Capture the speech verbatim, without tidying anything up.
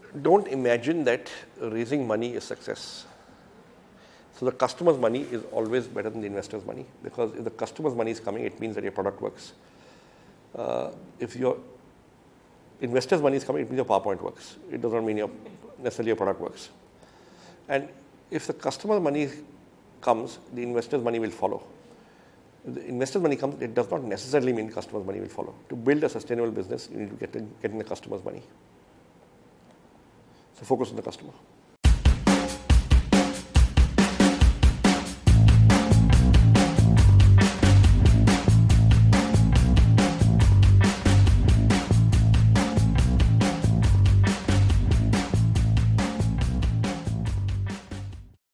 don't imagine that raising money is success. So the customer's money is always better than the investor's money, because if the customer's money is coming, it means that your product works. Uh, if your investor's money is coming, it means your PowerPoint works. It does not mean your, necessarily your product works. And if the customer's money comes, the investor's money will follow. If the investor's money comes, it does not necessarily mean customer's money will follow. To build a sustainable business, you need to get in, get in the customer's money. So focus on the customer.